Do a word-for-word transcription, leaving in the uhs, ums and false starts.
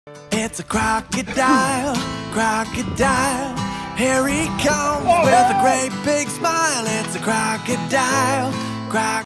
It's a crocodile, crocodile. Here he comes with a great big smile. It's a crocodile, crocodile.